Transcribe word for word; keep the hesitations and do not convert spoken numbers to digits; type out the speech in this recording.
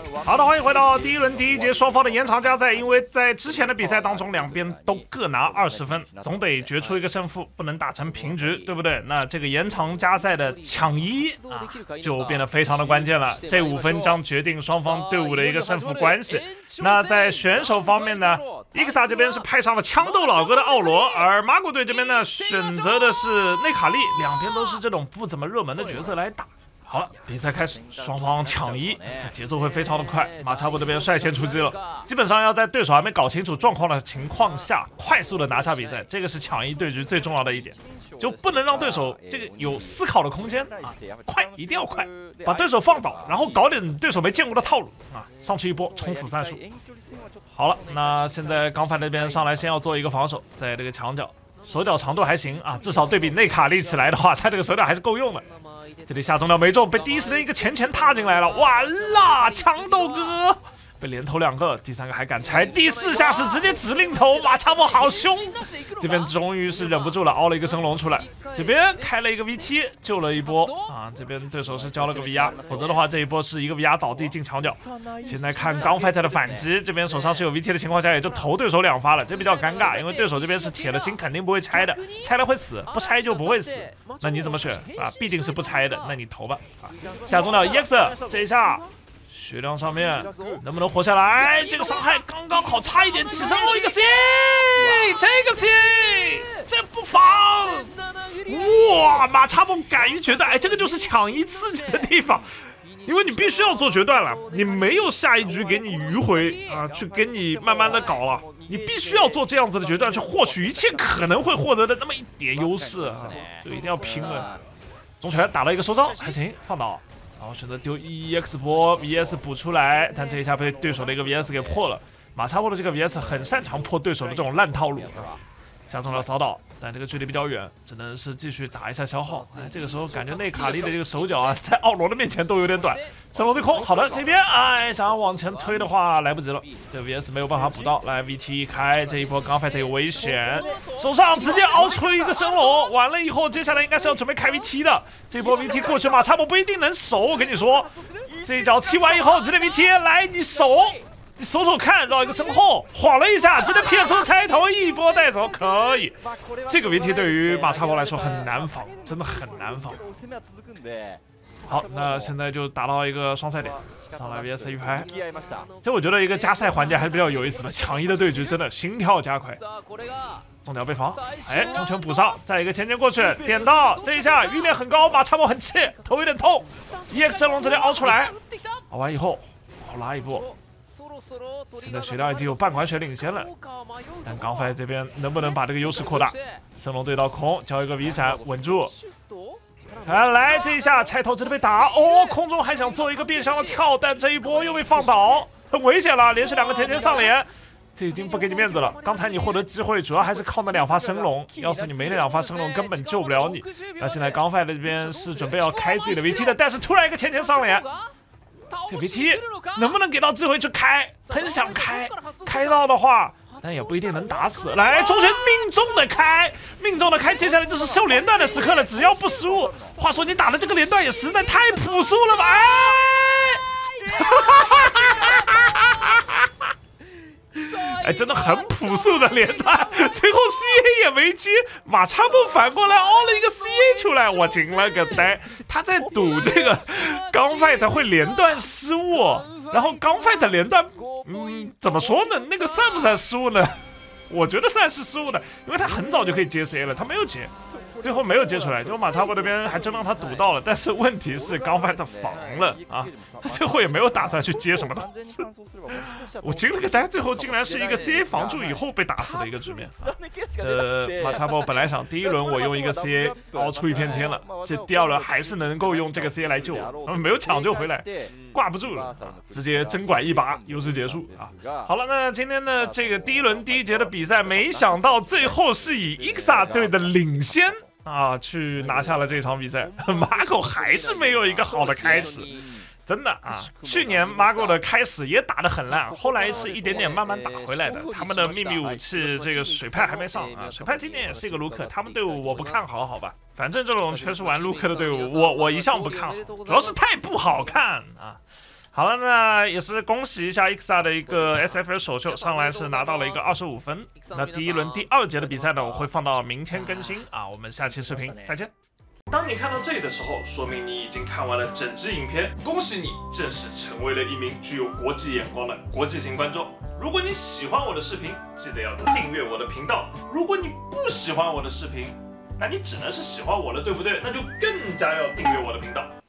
好的，欢迎回到第一轮第一节双方的延长加赛。因为在之前的比赛当中，两边都各拿二十分，总得决出一个胜负，不能打成平局，对不对？那这个延长加赛的抢一啊，就变得非常的关键了。这五分将决定双方队伍的一个胜负关系。那在选手方面呢，伊克萨这边是派上了枪斗老哥的奥罗，而马古队这边呢选择的是内卡利，两边都是这种不怎么热门的角色来打。好了，比赛开始，双方抢一，节奏会非常的快。马查布这边率先出击了，基本上要在对手还没搞清楚状况的情况下，快速的拿下比赛，这个是抢一对局最重要的一点，就不能让对手这个有思考的空间啊，快，一定要快，把对手放倒，然后搞点对手没见过的套路啊，上去一波冲死战术。好了，那现在刚反那边上来先要做一个防守，在这个墙角。手脚长度还行啊，至少对比内卡利起来的话，他这个手脚还是够用的。这里下中了没中，被第一时间一个前前踏进来了，完了，强斗哥被连投两个，第三个还敢拆，第四下是直接指令头，马查布好凶，这边终于是忍不住了，凹了一个升龙出来，这边开了一个 V T 救了一波啊，这边对手是交了个 V R， 否则的话这一波是一个 V R 倒地进墙角。现在看刚 fight 的反击，这边手上是有 V T 的情况下，也就投对手两发了，这比较尴尬，因为对手这边是铁了心肯定不会拆的，拆了会死，不拆就不会死，那你怎么选啊？必定是不拆的，那你投吧啊！下中了 E X 这一下。血量上面能不能活下来？这个伤害刚刚好，差一点起身哦，一个 C A， 这个 C A， 这不防！哇，马查布敢于决断，哎，这个就是抢一刺激的地方，因为你必须要做决断了，你没有下一局给你迂回啊，去给你慢慢的搞了，你必须要做这样子的决断，去获取一切可能会获得的那么一点优势啊，这个一定要拼了。中拳打了一个收招，还行，放倒。然后选择丢 E X 波 V S 补出来，但这一下被对手的一个 V S 给破了。马查布的这个 V S 很擅长破对手的这种烂套路，下中了扫倒，但这个距离比较远，只能是继续打一下消耗。哎，这个时候感觉内卡利的这个手脚啊，在奥罗的面前都有点短。升龙对空，好的，这边哎想要往前推的话来不及了，这 V S 没有办法补到，来 V T 一开，这一波刚 fight 有危险，手上直接凹出一个升龙，完了以后接下来应该是要准备开 V T 的，这波 V T 过去马查布不一定能守，我跟你说，这一脚踢完以后直接 V T 来你守。你守守看，绕一个身后，晃了一下，直接撇出拆头，一波带走，可以。这个 V T 对于马查布来说很难防，真的很难防。好，那现在就打到一个双赛点，上来 V S 一拍。其实我觉得一个加赛环节还是比较有意思的，抢一的对局真的心跳加快。中条被防，哎，中拳补上，再一个前拳过去，点到，这一下余点很高，马查布很气，头有点痛。E X 升龙直接凹出来，凹完以后，好拉一波。现在血量已经有半管血领先了，但刚 fight 这边能不能把这个优势扩大？升龙对到空，交一个 V 闪稳住。看来这一下拆头直接被打，哦，空中还想做一个变相的跳，但这一波又被放倒，很危险了，连续两个前拳上连，这已经不给你面子了。刚才你获得机会主要还是靠那两发升龙，要是你没那两发升龙，根本救不了你。那现在刚 fight 这边是准备要开自己的 V T 的，但是突然一个前拳上连。这 V T 能不能给到机会去开？很想开，开到的话，但也不一定能打死。来，中拳命中的开，命中的开，接下来就是秀连段的时刻了，只要不失误。话说你打的这个连段也实在太朴素了吧？哎，哎，真的很朴素的连段，最后 C A 也没接，马查布反过来凹了一个 C A 出来，我惊了个呆。他在赌这个刚 fight 会连段失误，然后刚 fight 连段，嗯，怎么说呢？那个算不算失误呢？我觉得算是失误的，因为他很早就可以接 C A 了，他没有接。最后没有接出来，就马查布那边还真让他赌到了，但是问题是刚 fight 防了啊，他最后也没有打算去接什么的。我惊了个呆，最后竟然是一个 C A 防住以后被打死的一个局面。啊、这马查布本来想第一轮我用一个 C A 凹出一片天了，这第二轮还是能够用这个 C A 来救我，没有抢救回来，挂不住了，啊、直接针管一拔，优势结束啊。好了，那今天的这个第一轮第一节的比赛，没想到最后是以 I X A 队的领先。啊，去拿下了这场比赛，马狗还是没有一个好的开始，真的啊！去年马狗的开始也打得很烂，后来是一点点慢慢打回来的。他们的秘密武器这个水派还没上啊，水派今年也是一个卢克，他们队伍我不看好，好吧？反正这种全是玩卢克的队伍，我我一向不看好，主要是太不好看啊。 好了，那也是恭喜一下 I X A 的一个 S F L 首秀，上来是拿到了一个二十五分。那第一轮第二节的比赛呢，我会放到明天更新啊，我们下期视频再见。当你看到这里的时候，说明你已经看完了整支影片，恭喜你正式成为了一名具有国际眼光的国际型观众。如果你喜欢我的视频，记得要订阅我的频道。如果你不喜欢我的视频，那你只能是喜欢我了，对不对？那就更加要订阅我的频道。